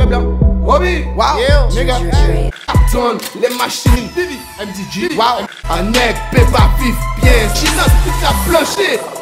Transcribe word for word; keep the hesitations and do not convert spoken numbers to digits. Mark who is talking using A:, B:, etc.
A: blanc. Bobby, wow,
B: Yeah,
A: nigga. Ton, les machines, M D G, wow. Un nec, pépa, vif, bien. Chinois, tout a planché.